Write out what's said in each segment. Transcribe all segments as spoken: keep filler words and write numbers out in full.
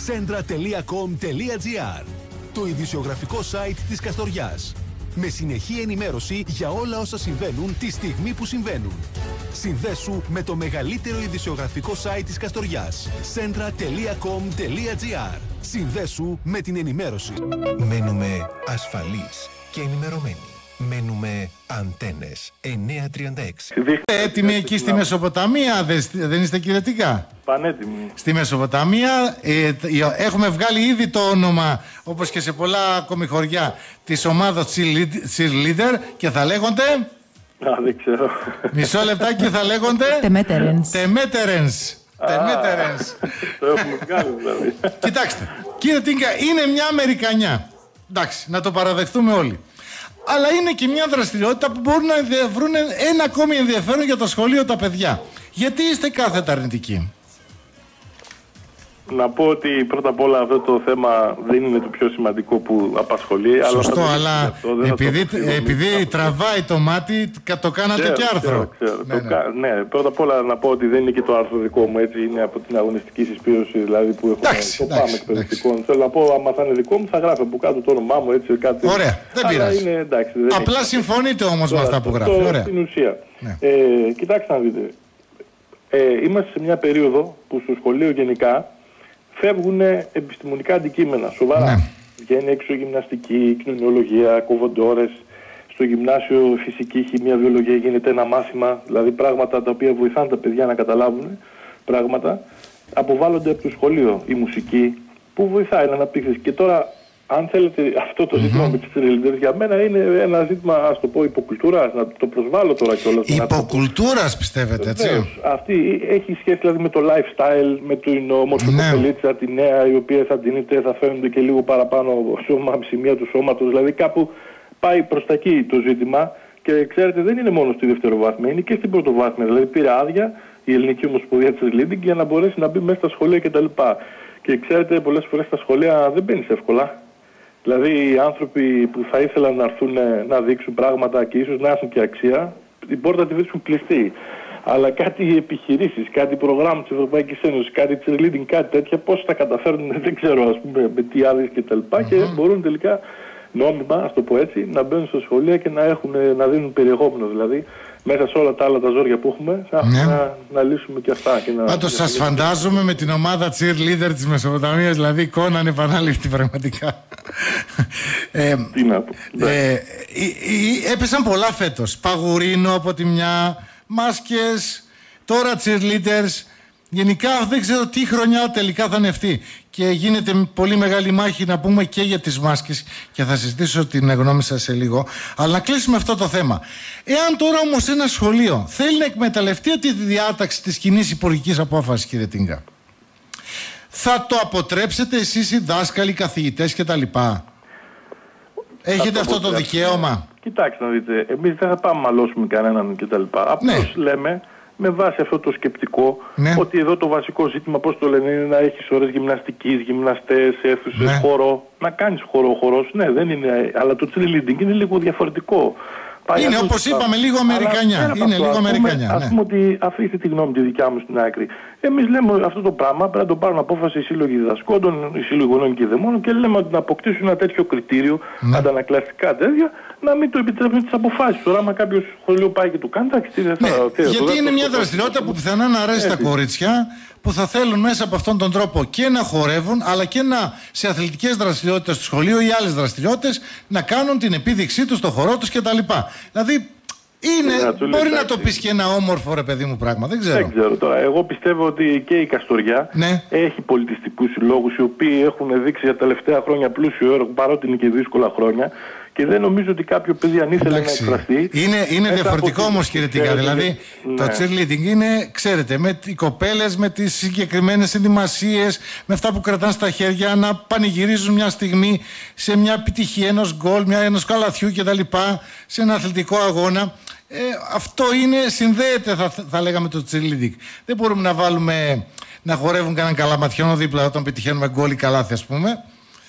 Centra τελεία com τελεία gr, το ειδησιογραφικό site της Καστοριάς. Με συνεχή ενημέρωση για όλα όσα συμβαίνουν τη στιγμή που συμβαίνουν. Συνδέσου με το μεγαλύτερο ειδησιογραφικό site της Καστοριάς. Centra τελεία com τελεία gr. Συνδέσου με την ενημέρωση. Μένουμε ασφαλείς και ενημερωμένοι. Μένουμε Αντένες εννιακόσια τριάντα έξι. Έτοιμοι εκεί στη Μεσοποταμία, δεν είστε κύριε Τίγκα? Πανέτοιμοι. Στη Μεσοποταμία ε, έχουμε βγάλει ήδη το όνομα, όπως και σε πολλά ακόμη χωριά, της ομάδας cheerleader και θα λέγονται... Α, δεν ξέρω. Μισό λεπτάκι, θα λέγονται... Τεμέτερενς. Τεμέτερενς. Τεμέτερενς. Το έχουμε βγάλει δηλαδή. Κοιτάξτε, κύριε Τίγκα, είναι μια Αμερικανιά. Εντάξει, να το παραδεχτούμε όλοι. Αλλά είναι και μια δραστηριότητα που μπορούν να βρουν ένα ακόμη ενδιαφέρον για το σχολείο τα παιδιά. Γιατί είστε κάθετα αρνητικοί? Να πω ότι πρώτα απ' όλα αυτό το θέμα δεν είναι το πιο σημαντικό που απασχολεί. Σωστό, αλλά, αλλά αυτό, επειδή, επειδή τραβάει το μάτι, το κάνατε ξέρω, και άρθρο. Ξέρω, ξέρω. Ναι, το ναι. κα... ναι, πρώτα απ' όλα να πω ότι δεν είναι και το άρθρο δικό μου, έτσι, είναι από την αγωνιστική συσπήρωση δηλαδή, που έχουμε εντάξει, το εντάξει, πάμε εκπαιδευτικών. Θέλω να πω, άμα θα είναι δικό μου, θα γράφω από κάτω το όνομά μου, έτσι, κάτι. Ωραία, δεν πειράζει. Είναι, εντάξει, δεν απλά είναι. συμφωνείτε όμως με αυτά που γράφει. Το, Ωραία. στην ουσία. Ναι. Ε, κοιτάξτε να δείτε. Ε, είμαστε σε μια περίοδο που στο σχολείο γενικά φεύγουν επιστημονικά αντικείμενα, σοβαρά. Ναι. Βγαίνει έξω γυμναστική, κοινωνιολογία, κοβοντόρες. Στο γυμνάσιο φυσική, χημεία, βιολογία γίνεται ένα μάθημα, δηλαδή πράγματα τα οποία βοηθάνε τα παιδιά να καταλάβουν πράγματα. Αποβάλλονται από το σχολείο η μουσική που βοηθάει να αναπτύξει. Και τώρα, αν θέλετε, αυτό το ζήτημα mm-hmm. με τις cheerleaders για μένα είναι ένα ζήτημα, ας το πω, υποκουλτούρας, να το προσβάλλω τώρα κιόλας. Υποκουλτούρας πιστεύετε, έτσι? Βεβαίως. Αυτή έχει σχέση δηλαδή με το lifestyle, με την ομορφοκοπελίτσα, ναι. τη νέα, η οποία θα ντύνεται, θα φαίνονται και λίγο παραπάνω σώμα, σημεία του σώματος, δηλαδή κάπου πάει προς τα εκεί το ζήτημα. Και ξέρετε, δεν είναι μόνο στη δευτεροβάθμια, είναι και στην πρωτοβάθμια. Δηλαδή πήρε άδεια η Ελληνική Ομοσπονδία cheerleading για να μπορέσει να μπει μέσα στα σχολεία κτλ. Και ξέρετε, πολλές φορές στα σχολεία δεν μπαίνεις εύκολα. Δηλαδή οι άνθρωποι που θα ήθελαν να έρθουν να δείξουν πράγματα και ίσως να έχουν και αξία, την πόρτα τη βρίσκουν κλειστή. Αλλά κάτι επιχειρήσεις, κάτι προγράμμα της Ευρωπαϊκής Ένωσης, κάτι cheerleading, κάτι τέτοια, πώς θα καταφέρουν, δεν ξέρω, ας πούμε, με τι άδειες και τα λοιπά, mm-hmm. και μπορούν τελικά νόμιμα, ας το πω έτσι, να μπαίνουν στα σχολεία και να, έχουν, να δίνουν περιεχόμενο, δηλαδή μέσα σε όλα τα άλλα τα ζόρια που έχουμε, ναι. να, να λύσουμε και αυτά. Πάντως σας φαντάζομαι με την ομάδα cheerleader της Μεσοποταμίας, δηλαδή εικόνα ανεπανάληπτη πραγματικά. ε, Τι να πω. Ε, ε, ε, έπεσαν πολλά φέτος. Παγουρίνο από τη μια, μάσκες, τώρα cheerleaders. Γενικά δεν ξέρω τι χρονιά τελικά θα είναι αυτή. Και γίνεται πολύ μεγάλη μάχη να πούμε και για τις μάσκες και θα συζητήσω την γνώμη σας σε λίγο. Αλλά να κλείσουμε αυτό το θέμα. Εάν τώρα όμως ένα σχολείο θέλει να εκμεταλλευτεί τη διάταξη της κοινής υπουργικής απόφασης, κύριε Τίγκα, θα το αποτρέψετε εσείς οι δάσκαλοι, οι καθηγητές κτλ? Έχετε αυτό το δικαίωμα? Κοιτάξτε να δείτε, εμείς δεν θα πάμε να μαλώσουμε κανέναν κτλ. Απλώς ναι. λέμε, με βάση αυτό το σκεπτικό, ναι. ότι εδώ το βασικό ζήτημα, πώς το λένε, είναι να έχεις ώρες γυμναστικής, γυμναστές, αίθουσες, ναι. χώρο. Να κάνεις χώρο, χώρος, ναι, δεν είναι, αλλά το cheerleading είναι λίγο διαφορετικό. Πάει είναι όπως είπαμε, λίγο Αμερικανιά. Είναι λίγο Αμερικανιά. Ας πούμε ότι αφήστε τη γνώμη τη δικιά μου στην άκρη. Εμείς λέμε αυτό το πράγμα πρέπει να το πάρουν απόφαση οι σύλλογοι διδασκόντων, οι σύλλογοι γονέων και δαιμόνων και λέμε ότι να αποκτήσουν ένα τέτοιο κριτήριο, ναι. αντανακλαστικά τέτοια, να μην το επιτρέπουν τις αποφάσεις. Τώρα, άμα κάποιο σχολείο πάει και του κάνει, θα ξύσει. Ναι, γιατί είναι μια δραστηριότητα που πιθανά να αρέσει τα κορίτσια, που θα θέλουν μέσα από αυτόν τον τρόπο και να χορεύουν, αλλά και να σε αθλητικές δραστηριότητες του σχολείου ή άλλες δραστηριότητες να κάνουν την επίδειξή τους, το χορό τους κτλ. Δηλαδή, είναι, να μπορεί να το πεις και ένα όμορφο ρε παιδί μου πράγμα, δεν ξέρω. Δεν ξέρω τώρα. Εγώ πιστεύω ότι και η Καστοριά ναι. έχει πολιτιστικούς συλλόγους οι οποίοι έχουν δείξει για τα τελευταία χρόνια πλούσιο έργο, παρότι είναι και δύσκολα χρόνια. Και δεν νομίζω ότι κάποιο παιδί αν ήθελε να εκφραστεί. Είναι, είναι διαφορετικό όμως, κύριε Τίγκα. Δηλαδή, ναι. το cheerleading είναι, ξέρετε, με οι κοπέλες, με τις συγκεκριμένες ενδυμασίες, με αυτά που κρατάνε στα χέρια, να πανηγυρίζουν μια στιγμή σε μια επιτυχία ενός γκολ, ενός καλαθιού κτλ. Σε ένα αθλητικό αγώνα. Ε, αυτό είναι, συνδέεται, θα, θα λέγαμε, το cheerleading. Δεν μπορούμε να βάλουμε να χορεύουν κανέναν καλαματιόνο δίπλα όταν πετυχαίνουμε γκολ ή καλάθι, ας πούμε.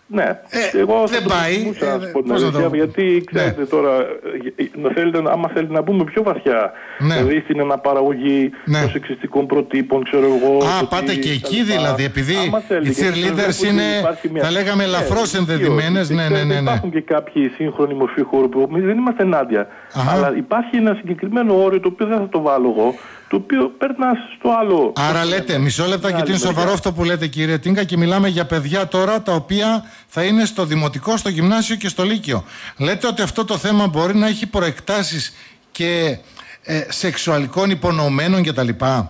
Ναι, ε, εγώ δεν θα πάει. το να πω την αλήθεια, γιατί ξέρετε ναι. τώρα, να θέλετε, άμα θέλετε να μπούμε πιο βαθιά, ναι. δηλαδή στην αναπαραγωγή ναι. των σεξιστικών προτύπων, ξέρω εγώ. Α, πάτε και εκεί δηλαδή, επειδή οι cheerleaders είναι, μια... θα λέγαμε, ελαφρώς ναι, ενδεδειμένες. Ναι, ναι, ναι, ναι. Υπάρχουν και κάποιοι σύγχρονοι μορφοί χώρου που εμείς δεν είμαστε ενάντια. Αχα. Αλλά υπάρχει ένα συγκεκριμένο όριο το οποίο δεν θα το βάλω εγώ, το οποίο περνά στο άλλο. Άρα λέτε, λέμε. μισό λεπτά γιατί είναι σοβαρό αυτό που λέτε, κύριε Τίνκα, και μιλάμε για παιδιά τώρα τα οποία θα είναι στο δημοτικό, στο γυμνάσιο και στο λύκειο. Λέτε ότι αυτό το θέμα μπορεί να έχει προεκτάσεις και ε, σεξουαλικών υπονοωμένων κτλ.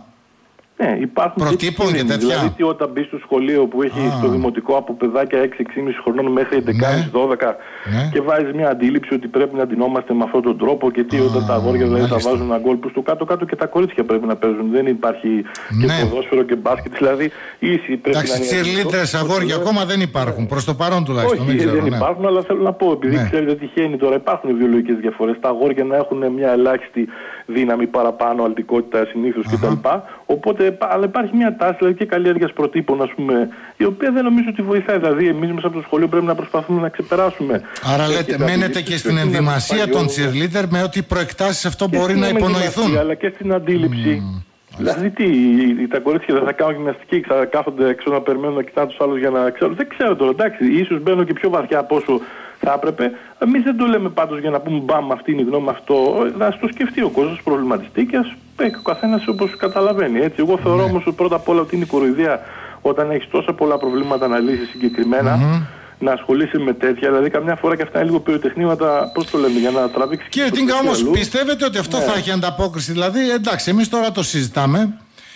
Ναι, υπάρχουν προτύπων και, και τέτοια. Δηλαδή, τι όταν μπει στο σχολείο που έχει ah. στο δημοτικό από παιδάκια έξι έξι και μισό χρονών μέχρι έντεκα και δώδεκα ναι. και βάζει μια αντίληψη ότι πρέπει να ντυνόμαστε με αυτόν τον τρόπο και τι ah, όταν τα αγόρια δηλαδή, θα βάζουν ένα γκολ που στο κάτω-κάτω και τα κορίτσια πρέπει να παίζουν. Δεν υπάρχει ναι. και ποδόσφαιρο και μπάσκετ. Δηλαδή, ίση πρέπει Εντάξει, να είναι. cheerleaders αγόρια ακόμα δεν υπάρχουν. Ναι. Προς το παρόν τουλάχιστον. Όχι, δεν, ξέρω, δεν ναι. υπάρχουν, αλλά θέλω να πω, επειδή ναι. ξέρετε τυχαίνει τώρα, υπάρχουν βιολογικές διαφορές. Τα αγόρια να έχουν μια ελάχιστη δύναμη παραπάνω, αλτικότητα συνήθως κτλ. Οπότε, αλλά υπάρχει μια τάση δηλαδή, και καλλιέργειας προτύπων, ας πούμε, η οποία δεν νομίζω ότι βοηθάει. Δηλαδή, εμείς μέσα από το σχολείο πρέπει να προσπαθούμε να ξεπεράσουμε. Άρα, λέτε, μένετε και στην ενδυμασία των cheerleader με ότι οι προεκτάσεις αυτό μπορεί να υπονοηθούν. Αλλά και στην αντίληψη. Mm. Δηλαδή, τι, τα κορίτσια δεν θα κάνουν γυμναστική, θα κάθονται έξω να περιμένουν να κοιτάνε τους άλλους για να ξέρουν. Δεν ξέρω τώρα, εντάξει, ίσως μπαίνω και πιο βαθιά από όσο θα έπρεπε. Εμείς δεν το λέμε πάντως για να πούμε μπαμ, αυτή είναι η γνώμη αυτό. Να το σκεφτεί ο κόσμος, προβληματιστεί και ας πει ο καθένας όπως καταλαβαίνει. Έτσι. Εγώ θεωρώ ναι. όμως πρώτα απ' όλα ότι είναι η κοροϊδία όταν έχεις τόσα πολλά προβλήματα να λύσεις συγκεκριμένα. Mm-hmm. Να ασχολείσαι με τέτοια, δηλαδή καμιά φορά και αυτά είναι λίγο πυροτεχνήματα, πώς το λέμε, για να τραβήξει. Κύριε Τίνκα, όμως πιστεύετε ότι αυτό ναι. θα έχει ανταπόκριση? Δηλαδή, εντάξει, εμείς τώρα το συζητάμε.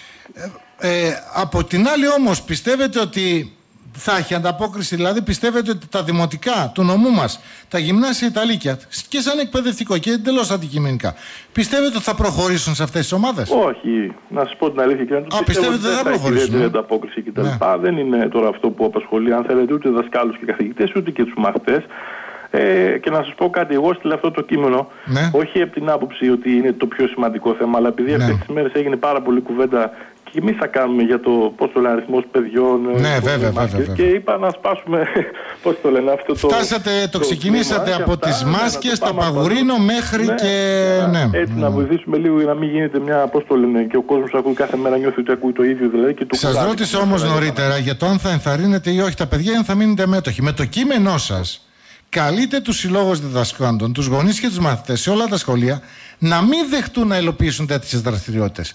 Ε, ε, από την άλλη, όμως, πιστεύετε ότι θα έχει ανταπόκριση? Δηλαδή, πιστεύετε ότι τα δημοτικά του νομού μας, τα γυμνάσια, τα λύκεια, και σαν εκπαιδευτικό και εντελώς αντικειμενικά, πιστεύετε ότι θα προχωρήσουν σε αυτές τις ομάδες? Όχι, να σας πω την αλήθεια και να το Α, πιστεύετε ότι δεν θα προχωρήσουν? Δεν ανταπόκριση κτλ. Ναι. Δεν είναι τώρα αυτό που απασχολεί, αν θέλετε, ούτε δασκάλους και καθηγητές, ούτε και τους μαθητές. Ε, και να σας πω κάτι, εγώ στείλα αυτό το κείμενο, ναι. όχι από την άποψη ότι είναι το πιο σημαντικό θέμα, αλλά επειδή ναι. αυτές τις μέρες έγινε πάρα πολύ κουβέντα και εμείς θα κάνουμε για το πώς το λένε αριθμός παιδιών. Ναι, βέβαια, βέβαια, βέβαια. Και είπα να σπάσουμε, πώς το λένε αυτό το... Φτάσατε, το, το ξεκινήσατε από αυτά, τις μάσκες, ναι, τα Παγουρίνο μέχρι ναι, και... Ναι. Έτσι, mm. να βοηθήσουμε λίγο για να μην γίνεται μια, πώς το λένε, και ο κόσμος ακούει κάθε μέρα, νιώθει ότι ακούει το ίδιο δηλαδή. Και το σας κουλάκι, ρώτησα όμως νωρίτερα για το αν θα ενθαρρύνετε ή όχι τα παιδιά, αν θα μείνετε μέτοχοι. Με το κείμενό σας καλείτε τους συλλόγους διδασκόντων, τους γονείς και τους μαθητές σε όλα τα σχολεία να μην δεχτούν να υλοποιήσουν τέτοιες δραστηριότητες.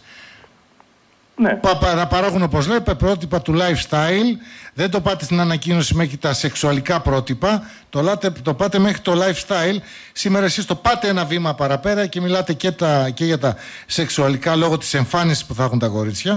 Ναι. Να παράγουν, όπως λέτε, πρότυπα του lifestyle. Δεν το πάτε στην ανακοίνωση μέχρι τα σεξουαλικά πρότυπα, το, λάτε, το πάτε μέχρι το lifestyle. Σήμερα εσείς το πάτε ένα βήμα παραπέρα και μιλάτε και, τα, και για τα σεξουαλικά λόγω της εμφάνισης που θα έχουν τα κορίτσια.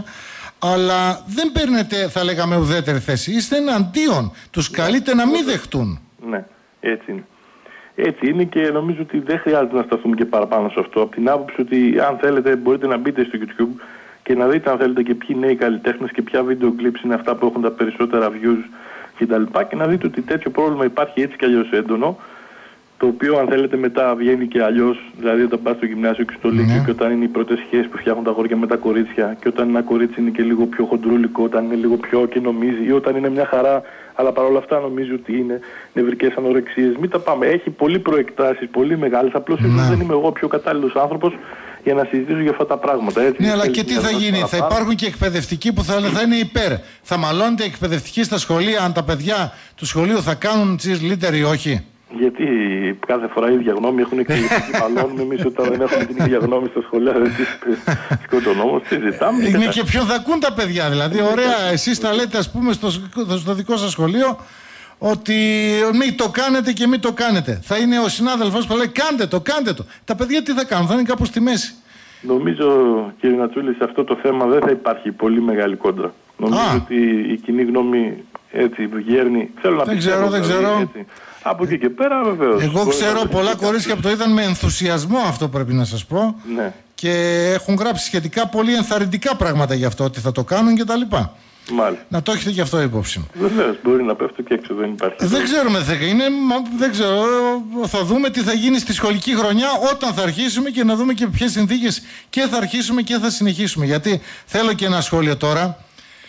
Αλλά δεν παίρνετε, θα λέγαμε, ουδέτερη θέση. Είστε εναντίον. Τους καλείτε να μην δεχτούν. Ναι, έτσι είναι. Έτσι είναι και νομίζω ότι δεν χρειάζεται να σταθούμε και παραπάνω σε αυτό. Από την άποψη ότι αν θέλετε μπορείτε να μπείτε στο YouTube και να δείτε αν θέλετε και ποιοι νέοι καλλιτέχνες και ποια βίντεο κλιπς είναι αυτά που έχουν τα περισσότερα views κτλ. Και, και να δείτε ότι τέτοιο πρόβλημα υπάρχει έτσι κι αλλιώς έντονο, το οποίο αν θέλετε μετά βγαίνει και αλλιώς, δηλαδή όταν πας στο γυμνάσιο και στο λύκειο, ναι. και όταν είναι οι πρώτες σχέσεις που φτιάχνουν τα αγόρια με τα κορίτσια και όταν ένα κορίτσι είναι και λίγο πιο χοντρούλικο, όταν είναι λίγο πιο και νομίζει ή όταν είναι μια χαρά αλλά παρόλα αυτά νομίζει ότι είναι νευρικές ανορεξίες. Μην τα πάμε. Έχει πολύ προεκτάσεις, πολύ μεγάλες. Απλώς ναι. δεν είμαι εγώ πιο κατάλληλος άνθρωπος για να συζητήσω για αυτά τα πράγματα. Έτσι, ναι, αλλά και τι θα γίνει? Θα υπάρχουν και εκπαιδευτικοί που θα, θα είναι υπέρ. Θα μαλώνεται εκπαιδευτικοί στα σχολεία αν τα παιδιά του σχολείου θα κάνουν cheerleader ή όχι? Γιατί κάθε φορά η ίδια γνώμη έχουν εκπαιδευτικοί μαλώνουμε εμείς όταν δεν έχουμε την ίδια γνώμη στα σχολεία. Δεν σκοτωνόμαστε, συζητάμε. Είναι και ποιον θα ακούν τα παιδιά. Δηλαδή, ωραία, εσείς τα λέτε, ας πούμε, στο, στο δικό σας σχολείο ότι μην το κάνετε και μην το κάνετε. Θα είναι ο συνάδελφος που λέει κάντε το, κάντε το. Τα παιδιά τι θα κάνουν? Θα είναι κάπου στη μέση. Νομίζω, κύριε Νατσούλη, σε αυτό το θέμα δεν θα υπάρχει πολύ μεγάλη κόντρα. Νομίζω Α. ότι η κοινή γνώμη έτσι βγαίνει. Θέλω να δεν ξέρω, δεν ξέρω. Έτσι. Από εκεί και πέρα, βεβαίως. Εγώ ξέρω πολλά κορίτσια που το είδαν με ενθουσιασμό, αυτό πρέπει να σας πω. Ναι. Και έχουν γράψει σχετικά πολύ ενθαρρυντικά πράγματα για αυτό, ότι θα το κάνουν και τα λοιπά. Μάλιστα. Να το έχετε και αυτό υπόψη. Βεβαίως, μπορεί να πέφτω και έξω, δεν υπάρχει. Δεν ξέρουμε, θα είναι, δεν ξέρω, θα δούμε τι θα γίνει στη σχολική χρονιά όταν θα αρχίσουμε και να δούμε και ποιες συνθήκες και θα αρχίσουμε και θα συνεχίσουμε. Γιατί θέλω και ένα σχόλιο τώρα.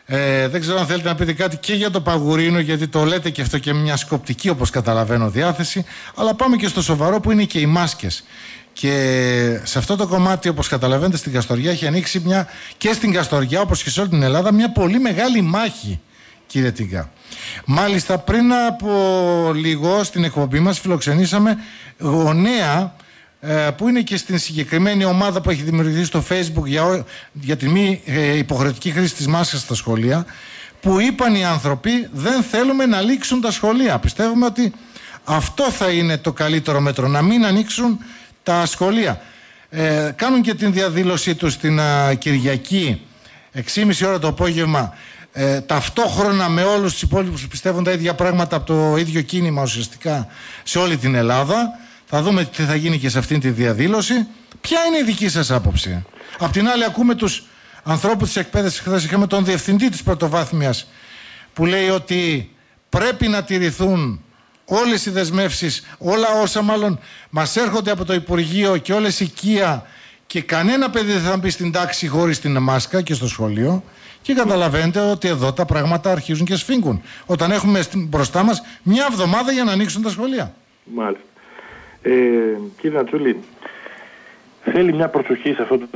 Ε, δεν ξέρω αν θέλετε να πείτε κάτι και για το Παγουρίνο, γιατί το λέτε και αυτό και μια σκοπτική, όπως καταλαβαίνω, διάθεση. Αλλά πάμε και στο σοβαρό που είναι και οι μάσκες. Και σε αυτό το κομμάτι, όπως καταλαβαίνετε, στην Καστοριά έχει ανοίξει μια, και στην Καστοριά όπως και σε όλη την Ελλάδα, μια πολύ μεγάλη μάχη, κύριε Τίγκα. Μάλιστα, πριν από λίγο στην εκπομπή μας φιλοξενήσαμε γονέα ε, που είναι και στην συγκεκριμένη ομάδα που έχει δημιουργηθεί στο Facebook για, για τη μη ε, υποχρεωτική χρήση της μάσκας στα σχολεία, που είπαν οι άνθρωποι δεν θέλουμε να ανοίξουν τα σχολεία. Πιστεύουμε ότι αυτό θα είναι το καλύτερο μέτρο, να μην ανοίξουν τα σχολεία. Ε, κάνουν και την διαδήλωσή τους την α, Κυριακή έξι και μισή ώρα το απόγευμα, ε, ταυτόχρονα με όλους τους υπόλοιπους που πιστεύουν τα ίδια πράγματα από το ίδιο κίνημα ουσιαστικά σε όλη την Ελλάδα. Θα δούμε τι θα γίνει και σε αυτήν τη διαδήλωση. Ποια είναι η δική σας άποψη? Απ' την άλλη ακούμε τους ανθρώπους της εκπαίδευσης. Χθες είχαμε τον διευθυντή της πρωτοβάθμιας που λέει ότι πρέπει να τηρηθούν όλες οι δεσμεύσεις, όλα όσα μάλλον μας έρχονται από το Υπουργείο και όλες οι οικεία, και κανένα παιδί δεν θα μπει στην τάξη χωρίς την μάσκα και στο σχολείο. Και καταλαβαίνετε ότι εδώ τα πράγματα αρχίζουν και σφίγγουν όταν έχουμε μπροστά μας μια εβδομάδα για να ανοίξουν τα σχολεία. Μάλιστα. Ε, κύριε Νατσούλη, θέλει μια προσοχή σε αυτό το...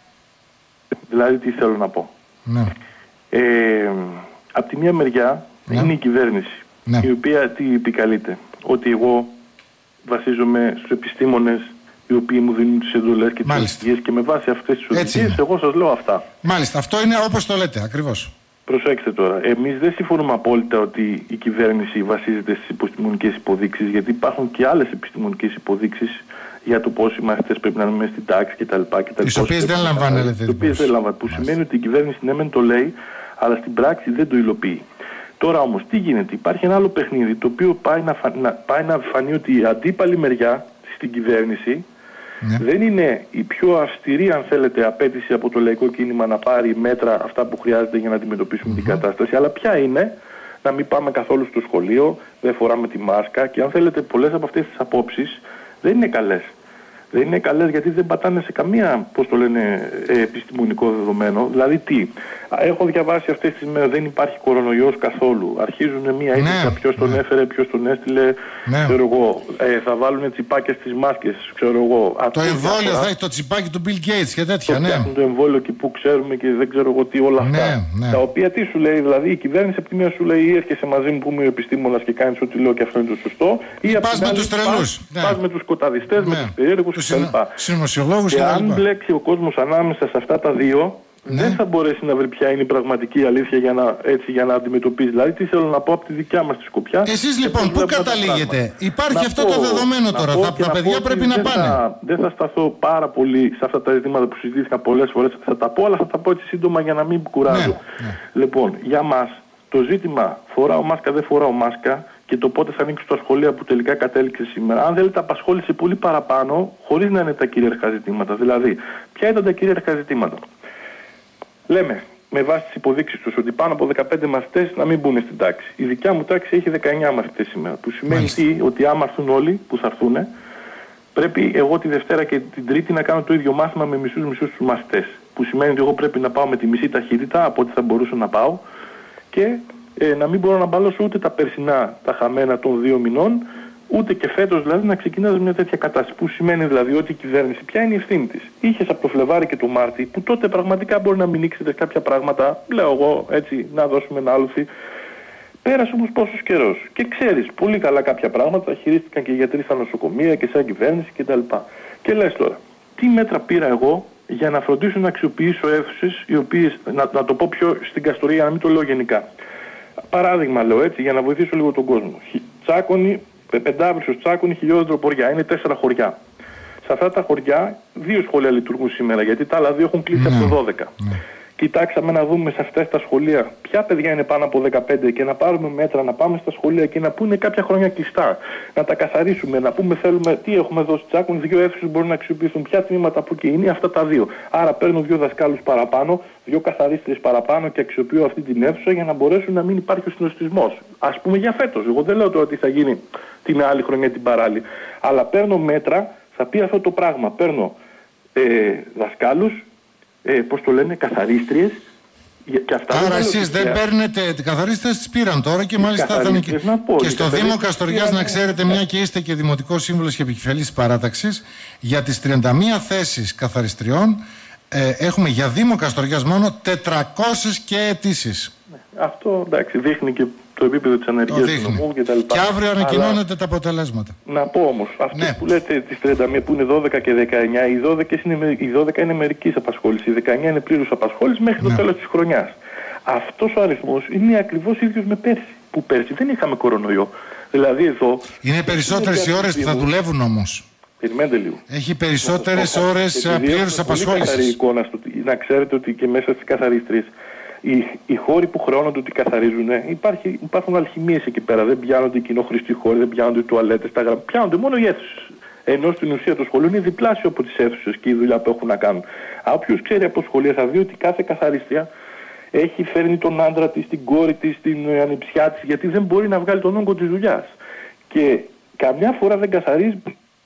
Δηλαδή τι θέλω να πω. Ναι. Ε, απ' τη μία μεριά ναι. είναι η κυβέρνηση, ναι. η οποία τι επικαλείται? Ότι εγώ βασίζομαι στους επιστήμονες οι οποίοι μου δίνουν τις εντολές και τις οδηγίες, και με βάση αυτές τις οδηγίες εγώ σας λέω αυτά. Μάλιστα, αυτό είναι όπως το λέτε, ακριβώς. Προσέξτε τώρα, εμείς δεν συμφωνούμε απόλυτα ότι η κυβέρνηση βασίζεται στις επιστημονικές υποδείξεις, γιατί υπάρχουν και άλλες επιστημονικές υποδείξεις για το πώς οι μαθητές πρέπει να είναι μέσα στην τάξη κτλ. Τις οποίες δεν λαμβάνουν, τις οποίες δεν λαμβάνουν, που σημαίνει ότι η κυβέρνηση ναι μεν το λέει, αλλά στην πράξη δεν το υλοποιεί. Τώρα όμως τι γίνεται? Υπάρχει ένα άλλο παιχνίδι το οποίο πάει να, φα... να... πάει να φανεί ότι η αντίπαλη μεριά στην κυβέρνηση ναι. δεν είναι η πιο αυστηρή, αν θέλετε, απέτηση από το λαϊκό κίνημα να πάρει μέτρα αυτά που χρειάζεται για να αντιμετωπίσουμε mm-hmm. την κατάσταση, αλλά ποια είναι? Να μην πάμε καθόλου στο σχολείο, δεν φοράμε τη μάσκα, και αν θέλετε πολλές από αυτές τις απόψεις δεν είναι καλές. Δεν είναι καλές γιατί δεν πατάνε σε καμία, πώς το λένε, επιστημονικό δεδομένο. Δηλαδή τι, έχω διαβάσει αυτές τις μέρες, δεν υπάρχει κορονοϊός καθόλου. Αρχίζουν μία είδηση, ναι, ποιος τον ναι. έφερε, ποιος τον έστειλε, ναι. ξέρω εγώ. Ε, θα βάλουν τσιπάκια στις μάσκες, ξέρω εγώ. Το εμβόλιο θα έχει το τσιπάκι του Bill Gates και τέτοια, το ναι. Φτιάχνουν το εμβόλιο και που ξέρουμε και δεν ξέρω εγώ τι, όλα αυτά. Ναι, ναι. Τα οποία τι σου λέει, δηλαδή η κυβέρνηση από τη μία σου λέει ή έρχεσαι μαζί μου που είμαι ο επιστήμονας και κάνεις ό,τι λέω και αυτό είναι το σωστό. Ή πας με τους τρελούς. Πας με τους σκοταδιστές, με τους περίεργους κτλ. Συνωμοσιολόγους και και αν μπλέξει ο κόσμος ανάμεσα σε αυτά τα δύο, ναι. δεν θα μπορέσει να βρει ποια είναι η πραγματική αλήθεια για να, έτσι, για να αντιμετωπίσει. Δηλαδή, τι θέλω να πω από τη δικιά μας τη σκοπιά. Εσείς λοιπόν, πού καταλήγετε? Υπάρχει να αυτό πω, το δεδομένο τώρα. Τα, τα παιδιά πρέπει να δεν πάνε. Θα, δεν θα σταθώ πάρα πολύ σε αυτά τα ζητήματα που συζητήθηκαν πολλές φορές. Θα τα πω, αλλά θα τα πω έτσι σύντομα για να μην κουράζω. Ναι, ναι. Λοιπόν, για μας το ζήτημα φοράω μάσκα, δεν φοράω μάσκα, και το πότε θα ανοίξουν τα σχολεία που τελικά κατέληξε σήμερα, αν θέλετε, απασχόλησε πολύ παραπάνω, χωρίς να είναι τα κυρίαρχα ζητήματα. Δηλαδή, ποια ήταν τα κυρίαρχα ζητήματα? Λέμε, με βάση τις υποδείξεις τους, ότι πάνω από δεκαπέντε μαθητές να μην μπουν στην τάξη. Η δικιά μου τάξη έχει δεκαεννιά μαθητές σήμερα. Που σημαίνει τι, ότι άμα έρθουν όλοι που θα έρθουν, πρέπει εγώ τη Δευτέρα και την Τρίτη να κάνω το ίδιο μάθημα με μισούς μισούς τους μαθητές. Που σημαίνει ότι εγώ πρέπει να πάω με τη μισή ταχύτητα από ό,τι θα μπορούσα να πάω, και Ε, να μην μπορώ να μπαλώσω ούτε τα περσινά, τα χαμένα των δύο μηνών, ούτε και φέτος δηλαδή να ξεκινάς μια τέτοια κατάσταση. Που σημαίνει δηλαδή ότι η κυβέρνηση, ποια είναι η ευθύνη της? Είχες από το Φλεβάρι και το Μάρτι, που τότε πραγματικά μπορεί να μην ήξερες κάποια πράγματα, λέω εγώ έτσι, να δώσουμε ένα άλθη. Πέρασε όμως πόσος καιρός. Και ξέρεις πολύ καλά κάποια πράγματα, χειρίστηκαν και οι γιατροί στα νοσοκομεία και σαν κυβέρνηση κτλ. Και λες τώρα, τι μέτρα πήρα εγώ για να φροντίσω να αξιοποιήσω αίθουσες οι οποίες, να, να το πω πιο στην Καστοριά, να μην το λέω γενικά. Παράδειγμα λέω έτσι για να βοηθήσω λίγο τον κόσμο. Τσάκωνη, Πεντάβρυσος, Τσάκωνη, Χιλιόδεντρο, Ποριά. Είναι τέσσερα χωριά. Σε αυτά τα χωριά δύο σχολεία λειτουργούν σήμερα, γιατί τα άλλα δύο έχουν κλείσει mm. από το δώδεκα. Mm. Κοιτάξαμε να δούμε σε αυτές τα σχολεία ποια παιδιά είναι πάνω από δεκαπέντε και να πάρουμε μέτρα, να πάμε στα σχολεία και να πούνε κάποια χρόνια κλειστά. Να τα καθαρίσουμε, να πούμε θέλουμε τι έχουμε δώσει Τσάκων, δύο αίθουσες μπορούν να αξιοποιηθούν, ποια τμήματα που και είναι αυτά τα δύο. Άρα παίρνω δύο δασκάλους παραπάνω, δύο καθαρίστρες παραπάνω και αξιοποιώ αυτή την αίθουσα για να μπορέσουν να μην υπάρχει ο συνοστισμός. Ας πούμε για φέτος. Εγώ δεν λέω τώρα τι θα γίνει την άλλη χρονιά την παράλληλη. Αλλά παίρνω μέτρα, θα πει αυτό το πράγμα. Παίρνω ε, δασκάλους. Ε, πώς το λένε, καθαρίστριες, Και αυτά Άρα εσείς δεν παίρνετε, οι καθαρίστες τις πήραν τώρα και μάλιστα θα είναι και, πω, και στο Δήμο Καστοριάς, να ξέρετε, μια και είστε και Δημοτικός Σύμβουλος και επικεφαλής της παράταξης, για τις τριάντα μία θέσεις καθαριστριών ε, έχουμε για Δήμο Καστοριάς μόνο τετρακόσιες και αιτήσεις. Αυτό εντάξει δείχνει και το επίπεδο της ανεργίας του νομού και τα λοιπά. Και αύριο ανακοινώνεται Αλλά... τα αποτελέσματα. Να πω όμως, αυτές ναι. που λέτε τις τριάντα μία που είναι δώδεκα και δεκαεννιά, οι δώδεκα είναι, οι δώδεκα είναι μερικής απασχόλησης, οι δεκαεννιά είναι πλήρους απασχόλησης μέχρι ναι. το τέλος της χρονιάς. Αυτός ο αριθμός είναι ακριβώς ίδιος με πέρσι, που πέρσι δεν είχαμε κορονοϊό. Δηλαδή εδώ... Είναι περισσότερες οι ώρες που θα δουλεύουν όμως. Περιμένετε λίγο. Έχει περισσότερες ώρες πλήρους απασχόλησης. Εικόνα στο, να ξέρετε ότι και μέσα στις καθαρίστριες οι, οι χώροι που χρεώνονται ότι καθαρίζουν, υπάρχει, υπάρχουν αλχημίες εκεί πέρα. Δεν πιάνονται οι κοινόχρηστοι χώροι, δεν πιάνονται οι τουαλέτες, τα γραμμάτια. Πιάνονται μόνο οι αίθουσες. Ενώ στην ουσία το σχολείο είναι διπλάσιο από τις αίθουσες και η δουλειά που έχουν να κάνουν. Όποιος ξέρει από σχολεία θα δει ότι κάθε καθαρίστρια έχει φέρνει τον άντρα της, την κόρη της, την ανιψιά της, γιατί δεν μπορεί να βγάλει τον όγκο της δουλειάς. Και καμιά φορά δεν καθαρίζει.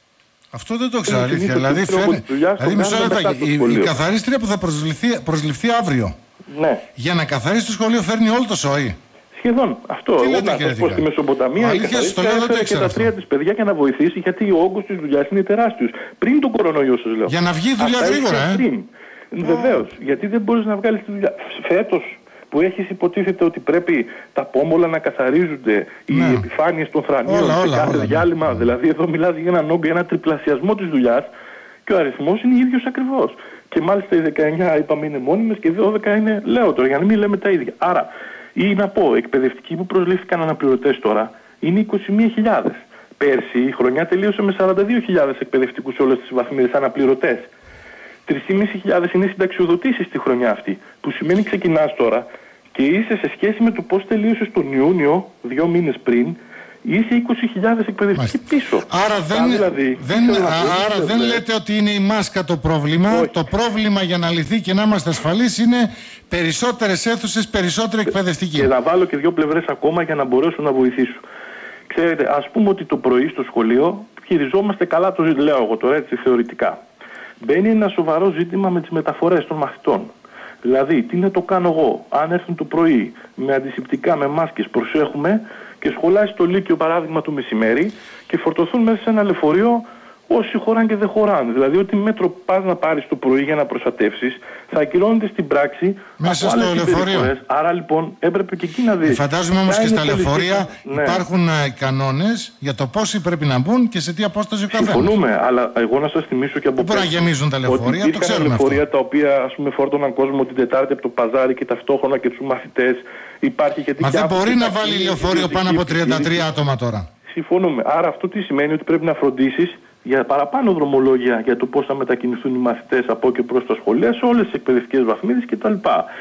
Αυτό δεν το ξέρω, αλήθεια. Δηλαδή, φέρνει, δηλαδή μισό λεπτά, η, η καθαρίστρια που θα προσληφθεί, προσληφθεί αύριο, ναι. για να καθαρίσει το σχολείο φέρνει όλο το σόι. Σχεδόν αυτό. Τι Εγώ λέτε, να σας πω στη Μεσοποταμία η καθαρίστρια έφερε και τα τρία της παιδιά για να βοηθήσει, γιατί ο όγκος της δουλειάς είναι τεράστιος. Πριν τον κορονοϊό σας λέω. Για να βγει η δουλειά γρήγορα, ε. Βεβαίως, γιατί δεν μπορείς να βγάλεις τη δουλειά. Φέτος που έχεις υποτίθεται ότι πρέπει τα πόμολα να καθαρίζονται, ναι. οι επιφάνειες των θρανίων όλα, σε όλα, κάθε όλα, διάλειμμα. Ναι. Δηλαδή εδώ μιλάς για έναν όγκο, ένα τριπλασιασμό της δουλειάς και ο αριθμός είναι ίδιος ακριβώς. Και μάλιστα οι δεκαεννιά είπαμε είναι μόνιμες και οι δώδεκα είναι, λέω τώρα για να μην λέμε τα ίδια. Άρα, ή να πω, εκπαιδευτικοί που προσλήφθηκαν αναπληρωτές τώρα είναι είκοσι μία χιλιάδες. Πέρσι η χρονιά τελείωσε με σαράντα δύο χιλιάδες εκπαιδευτικούς σε όλες τις βαθμίδες αναπληρωτές. τρεις χιλιάδες πεντακόσιες είναι συνταξιοδοτήσεις τη χρονιά αυτή. Που σημαίνει ξεκινάς τώρα και είσαι σε σχέση με το πώς τελείωσες τον Ιούνιο, δύο μήνες πριν, είσαι είκοσι χιλιάδες εκπαιδευτικοί πίσω. Άρα δεν, δηλαδή, δεν, α, άρα δεν λέτε ότι είναι η μάσκα το πρόβλημα. Όχι. Το πρόβλημα για να λυθεί και να είμαστε ασφαλείς είναι περισσότερες αίθουσες, περισσότεροι εκπαιδευτικοί. Και να βάλω και δύο πλευρές ακόμα για να μπορέσω να βοηθήσω. Ξέρετε, ας πούμε ότι το πρωί στο σχολείο χειριζόμαστε καλά το ζήτημα, λέω εγώ τώρα έτσι θεωρητικά. Μπαίνει ένα σοβαρό ζήτημα με τις μεταφορές των μαθητών. Δηλαδή, τι να το κάνω εγώ, αν έρθουν το πρωί με αντισηπτικά, με μάσκες, προσέχουμε και σχολάει στο Λύκειο παράδειγμα το μεσημέρι και φορτωθούν μέσα σε ένα λεωφορείο όσοι χωράνε και δεν χωράνε. Δηλαδή, ό,τι μέτρο πας να πάρεις το πρωί για να προστατεύσεις, θα ακυρώνεται στην πράξη μέσα από στο λεωφορείο. Άρα λοιπόν έπρεπε και εκεί να δεις. Φαντάζομαι όμως και στα λεωφορεία ναι. υπάρχουν uh, κανόνες για το πόσοι πρέπει να μπουν και σε τι απόσταση ο καθένας. Συμφωνούμε, αλλά εγώ να σας θυμίσω και από πέρα. Δεν μπορεί να γεμίζουν τα λεωφορεία, το ξέρουμε. Λεωφορεία τα οποία ας πούμε φόρτωναν κόσμο την Τετάρτη από το παζάρι και ταυτόχρονα και τους μαθητές. Υπάρχει και Μα δεν μπορεί να βάλει λεωφορείο πάνω από τριάντα τρία άτομα τώρα. Συμφωνούμε. Άρα αυτό τι σημαίνει ότι πρέπει να φροντίσεις για παραπάνω δρομολόγια για το πώς θα μετακινηθούν οι μαθητές από και προς τα σχολεία σε όλες τις εκπαιδευτικές βαθμίδες κτλ.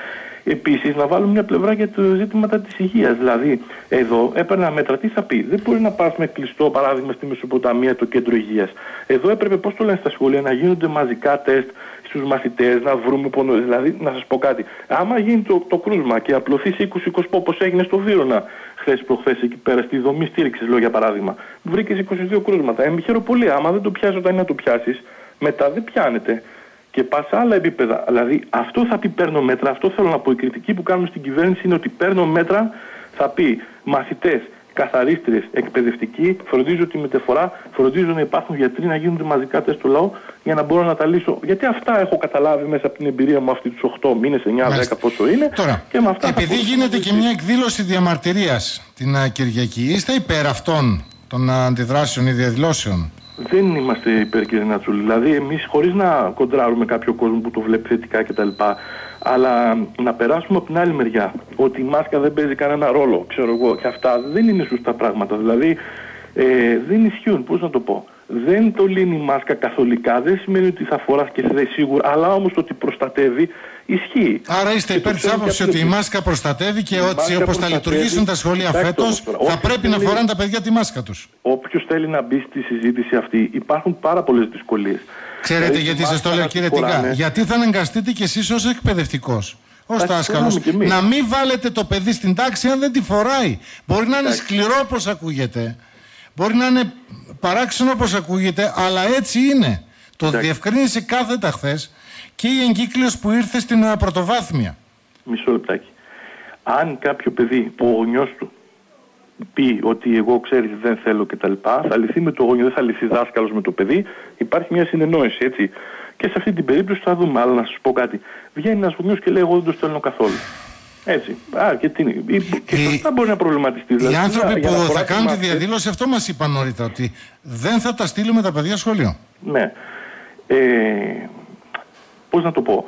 Επίσης, να βάλουμε μια πλευρά για το ζήτηματα της υγείας. Δηλαδή, εδώ έπαιρνα μέτρα, τι θα πει. Δεν μπορεί να πάρεις με κλειστό παράδειγμα στη Μεσοποταμία το κέντρο υγείας. Εδώ έπρεπε, πώς το λένε στα σχολεία, να γίνονται μαζικά τεστ στους μαθητές, να βρούμε πόνο. Δηλαδή, να σας πω κάτι. Άμα γίνει το, το κρούσμα και απλωθεί σε είκοσι είκοσι όπως έγινε στο Βύρωνα χθες προχθές εκεί πέρα, στη δομή στήριξης, λέω για παράδειγμα, βρήκες είκοσι δύο κρούσματα. Ε, χειροπολία. Άμα δεν το πιάσεις όταν είναι να το πιάσεις, μετά δεν πιάνεται. Και πας σε άλλα επίπεδα. Δηλαδή, αυτό θα πει παίρνω μέτρα. Αυτό θέλω να πω. Η κριτική που κάνουμε στην κυβέρνηση είναι ότι παίρνω μέτρα, θα πει μαθητές, καθαρίστριες, εκπαιδευτικοί, φροντίζω τη μεταφορά, φροντίζω να υπάρχουν γιατροί, να γίνονται μαζικά τεστ στο λαό για να μπορώ να τα λύσω. Γιατί αυτά έχω καταλάβει μέσα από την εμπειρία μου αυτή τους οκτώ μήνες, εννιά δέκα πόσο είναι. Τώρα, και με αυτά επειδή γίνεται και μια εκδήλωση διαμαρτυρίας την Κυριακή, είστε υπέρ αυτών των αντιδράσεων ή διαδηλώσεων? Δεν είμαστε υπέρ, κύριε Νατσούλη. Δηλαδή, εμείς χωρίς να κοντράρουμε κάποιο κόσμο που το βλέπει θετικά κτλ. Αλλά να περάσουμε από την άλλη μεριά. Ότι η μάσκα δεν παίζει κανένα ρόλο, ξέρω εγώ, και αυτά δεν είναι σωστά πράγματα. Δηλαδή, ε, δεν ισχύουν, πώς να το πω. Δεν το λύνει η μάσκα καθολικά, δεν σημαίνει ότι θα φοράς και θα σίγουρα, αλλά όμως το ότι προστατεύει ισχύει. Άρα είστε υπέρ της άποψης ότι η μάσκα προστατεύει και ότι όπως θα λειτουργήσουν τα σχολεία φέτος, θα πρέπει να φοράνε τα παιδιά τη μάσκα τους. Όποιος θέλει να μπει στη συζήτηση αυτή, υπάρχουν πάρα πολλές δυσκολίες. Ξέρετε δηλαδή, γιατί σας το λέω, κύριε Τικά? Γιατί θα αναγκαστείτε κι εσείς ως εκπαιδευτικός, ως δάσκαλος, να μην βάλετε το παιδί στην τάξη αν δεν τη φοράει. Μπορεί να είναι σκληρό όπως ακούγεται, μπορεί να είναι παράξενο όπως ακούγεται, αλλά έτσι είναι. Το διευκρίνησε κάθετα χθες και η εγκύκλειος που ήρθε στην πρωτοβάθμια. μισό λεπτάκι. Αν κάποιο παιδί, ο γονιός του, πει ότι εγώ ξέρεις δεν θέλω κτλ., θα λυθεί με το γονιό, δεν θα λυθεί δάσκαλος με το παιδί, υπάρχει μια συνεννόηση, έτσι. Και σε αυτή την περίπτωση θα δούμε. Αλλά να σας πω κάτι. Βγαίνει ένας γονιός και λέει: εγώ δεν το στέλνω καθόλου. Έτσι. Α, και τι είναι. Και σωστά μπορεί να προβληματιστεί. Οι δηλαδή, άνθρωποι που θα κάνουν τη διαδήλωση, αυτό μας είπαν νωρίτερα, ότι δεν θα τα στείλουμε τα παιδιά σχολείο. Ναι. Ε, πώς να το πω.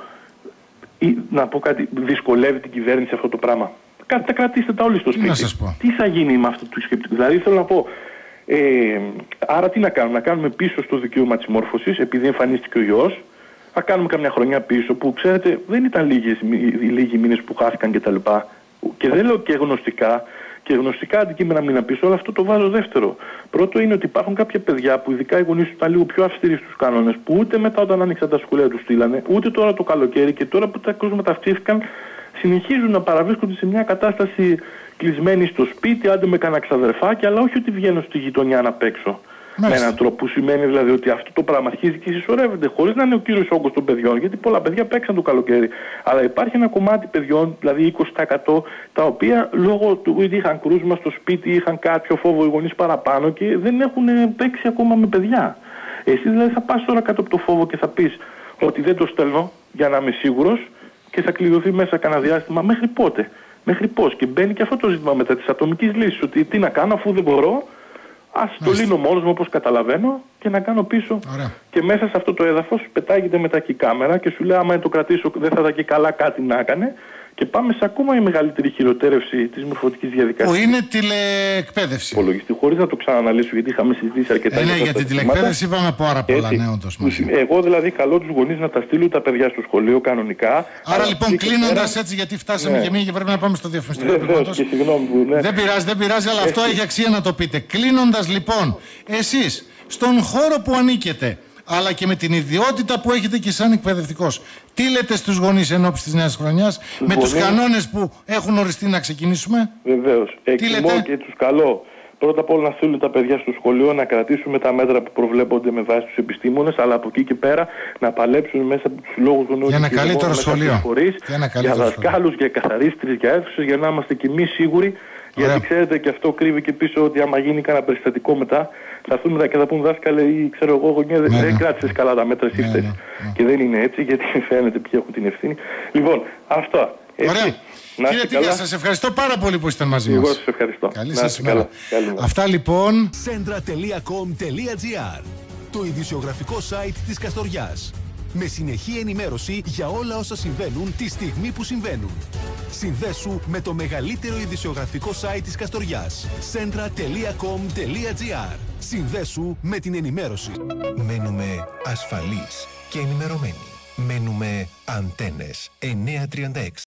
Ή, να πω κάτι. Δυσκολεύει την κυβέρνηση αυτό το πράγμα. Τα κρατήστε τα όλοι στο σπίτι. Να σας πω. Τι θα γίνει με αυτό το σκεπτικό. Δηλαδή θέλω να πω. Ε, άρα τι να κάνουμε. Να κάνουμε πίσω στο δικαίωμα της μόρφωσης, επειδή εμφανίστηκε ο ιός. Θα κάνουμε καμιά χρονιά πίσω που ξέρετε δεν ήταν λίγες, λίγοι μήνες που χάθηκαν κτλ. Και, και δεν λέω και γνωστικά, και γνωστικά αντικείμενα μήνα πίσω, αλλά αυτό το βάζω δεύτερο. Πρώτο είναι ότι υπάρχουν κάποια παιδιά που ειδικά οι γονείς του ήταν λίγο πιο αυστηροί στους κανόνες, που ούτε μετά όταν άνοιξαν τα σχολεία τους στείλανε, ούτε τώρα το καλοκαίρι και τώρα που τα κρούσματα αυξήθηκαν, συνεχίζουν να παραβρίσκονται σε μια κατάσταση κλεισμένοι στο σπίτι, άντε με κανένα ξαδερφάκι, αλλά όχι ότι βγαίνουν στη γειτονιά να παίξω. Μάλιστα. Με έναν τρόπο που σημαίνει δηλαδή ότι αυτό το πράγμα αρχίζει και συσσωρεύεται χωρίς να είναι ο κύριος όγκος των παιδιών. Γιατί πολλά παιδιά παίξαν το καλοκαίρι. Αλλά υπάρχει ένα κομμάτι παιδιών, δηλαδή είκοσι τοις εκατό, τα οποία λόγω του ότι είχαν κρούσμα στο σπίτι, είχαν κάποιο φόβο οι γονείς παραπάνω και δεν έχουν παίξει ακόμα με παιδιά. Εσύ δηλαδή θα πας τώρα κάτω από το φόβο και θα πεις ότι δεν το στέλνω για να είμαι σίγουρος και θα κλειδωθεί μέσα κανένα διάστημα. Μέχρι πότε, μέχρι πώς. Και μπαίνει και αυτό το ζήτημα μετά της ατομικής λύσης. Ότι τι να κάνω αφού δεν μπορώ. Ας το λύνω μόνος μου όπως καταλαβαίνω και να κάνω πίσω. Ωραία. Και μέσα σε αυτό το έδαφος πετάγεται μετά και η κάμερα και σου λέει άμα το κρατήσω δεν θα ήταν και καλά κάτι να έκανε και πάμε σε ακόμα η μεγαλύτερη χειροτέρευση της μορφωτικής διαδικασίας. Που είναι τηλεεκπαίδευση. Υπολογιστή, χωρίς να το ξαναναλύσω γιατί είχαμε συζητήσει αρκετά. Ε, ναι, για την τηλεεκπαίδευση είπαμε πάρα πολλά, ναι, όντως. Εγώ δηλαδή καλώ τους γονείς να τα στείλουν τα παιδιά στο σχολείο κανονικά. Άρα λοιπόν κλείνοντας έτσι, γιατί φτάσαμε ναι. και εμείς και πρέπει να πάμε στο διαφημιστικό επίπεδο. Ναι. Δεν πειράζει, δεν πειράζει, αλλά αυτό έχει αξία να το πείτε. Κλείνοντας λοιπόν, εσείς στον χώρο που ανήκετε, αλλά και με την ιδιότητα που έχετε και σαν εκπαιδευτικός, τι λέτε στους γονείς εν ώψη της νέας χρονιάς, με τους κανόνες που έχουν οριστεί να ξεκινήσουμε? Βεβαίως. Εκτιμώ και τους καλώ. Πρώτα απ' όλα να στείλουν τα παιδιά στο σχολείο, να κρατήσουμε τα μέτρα που προβλέπονται με βάση τους επιστήμονες, αλλά από εκεί και πέρα να παλέψουν μέσα από τους λόγους των για ένα καλύτερο σχολείο. Φορείς, για, για δασκάλους, για καθαρίστρες, για αίθουσες, για να είμαστε κι εμείς σίγουροι. Ωραία. Γιατί ξέρετε και αυτό κρύβει και πίσω ότι άμα γίνει κανένα περιστατικό μετά θα έρθουν και θα πούν δάσκαλε ή ξέρω εγώ γονιά ναι, δεν ναι. κράτησες καλά τα μέτρα εσύ ναι, ναι, ναι. Και δεν είναι έτσι γιατί φαίνεται ποιοι έχουν την ευθύνη. Λοιπόν, αυτά. Ωραία. Κύριε Τίγια, σας ευχαριστώ πάρα πολύ που ήσταν μαζί μας. Εγώ σας ευχαριστώ. Καλή σας ημέρα. Αυτά λοιπόν. Centra τελεία com τελεία gr, το ειδησιογραφικό site της Καστοριάς. Με συνεχή ενημέρωση για όλα όσα συμβαίνουν τη στιγμή που συμβαίνουν. Συνδέσου με το μεγαλύτερο ειδησιογραφικό site της Καστοριάς. centra τελεία com τελεία gr. Συνδέσου με την ενημέρωση. Μένουμε ασφαλείς και ενημερωμένοι. Μένουμε Αντένες εννιακόσια τριάντα έξι.